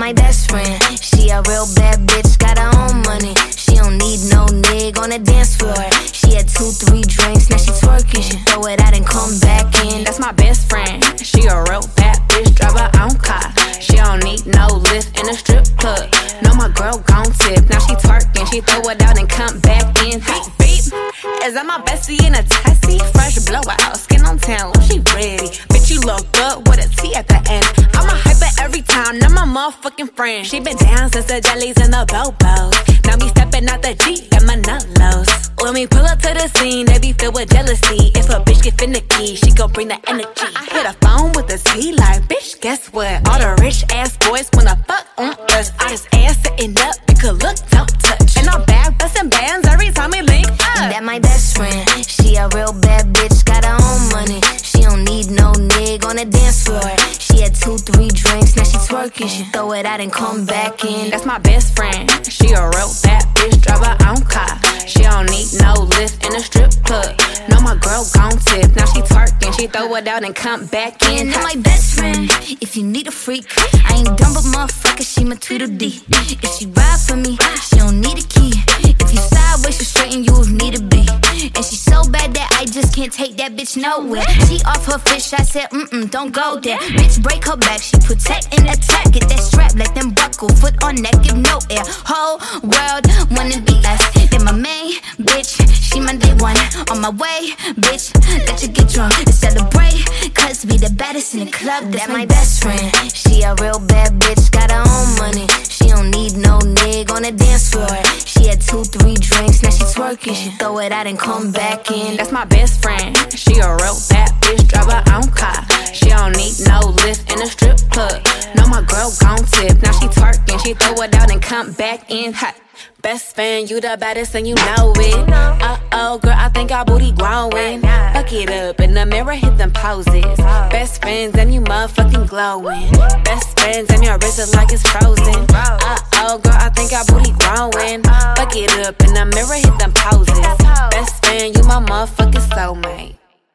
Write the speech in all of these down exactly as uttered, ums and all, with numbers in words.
my best friend. She a real bad bitch, got her own money. She don't need no nigga on the dance floor. She had two, three drinks, now she twerking. She throw it out and come back in. That's my best friend. She a real bad bitch, drive her own car. She don't need no lift in a strip club. No, my girl gon' tip, now she twerking. She throw it out and come back in. Beep, beep. Is that my bestie in a Tessie? Fresh blowout, skin on town, she ready. Bitch, you look good with a T at the end. I'm a hyper every time, now my motherfucking friend. She been down since the jellies and the Volvos. Now me steppin' out the Jeep, got Manolos. When we pull up to the scene, they be filled with jealousy. If a bitch get finicky, she gon' bring the energy. I hit a phone with a T like, bitch, guess what? All the rich ass boys wanna fuck on us. I just ass sitting up, you could look, don't touch. And I'm back bustin' bands every time we link up. That my best friend. She a real bad bitch, got her own money. She don't need no nigga on the dance floor. She had two, three drinks, now she twerking. She throw it out and come back in. That's my best friend. She a real bad bitch, drive her own car. She don't need no lift in a strip club. No, my girl gon' tip, now she twerking. She throw it out and come back in. That my best friend. If you need a freak, I ain't dumb but motherfucker, she my Tweedledee. If she ride for me, she don't need a key. If you sideways, she straighten you if need to be. And she so bad that I just can't take that bitch nowhere. She off her fish, I said, mm-mm, don't go there. Bitch, break her back, she protect and attack. Get that strap like them buckle, foot on neck, give no air. Whole world wanna be us. Then my main bitch, she my day one. On my way, bitch, let you get drunk and celebrate. Cause we the baddest in the club, that's my best friend. She a real bad bitch, got her own money. She don't need no nigga on the dance floor. She had two, three drinks, now she twerking. She throw it out and come back in. That's my best friend. She a real bad bitch, drive her own car. She don't need no lift in a strip club. No, my girl gon' tip, now she twerking. She throw it out and come back in hot. Best friend, you the baddest and you know it. Uh-oh, girl, I think our booty growing. Fuck it up, in the mirror, hit them poses. Best friends and you motherfucking glowing. Best friends and your wrist is like it's frozen. Uh-oh, girl, I think our booty growing. Fuck it up, in the mirror, hit them poses. Best friend, you my motherfucking soulmate.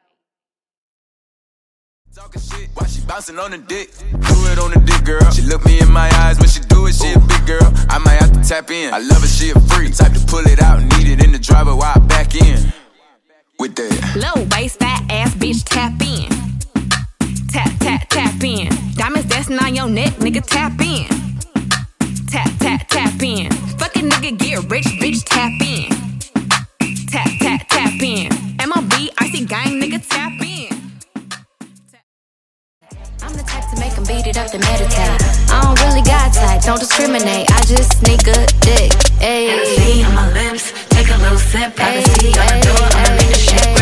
Talking shit while she bouncing on the dick. Do it on the dick, girl. She look me in my eyes when she do it. She a big girl. I might have to tap in. I love her, she a freak. Type to pull it out, need it in the driver while I back in. With that low waist, fat ass bitch, tap in. Tap, tap, tap in. Diamonds dancing on your neck, nigga, tap in. Tap, tap, tap in. Fucking nigga get rich, bitch, tap in. Tap, tap, tap in. M O B, icy gang, nigga, tap in. I'm the type to make them beat it up and meditate. I don't really got type, don't discriminate. I just sneak a dick. Ayy, Hennessy on my lips, take a little sip. Privacy on the door, I'ma make the shit.